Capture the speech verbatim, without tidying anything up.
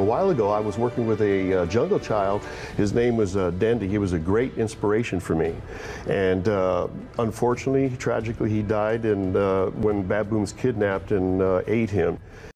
A while ago, I was working with a uh, jungle child. His name was uh, Dendi. He was a great inspiration for me. And uh, unfortunately, tragically, he died and, uh, when baboons kidnapped and uh, ate him.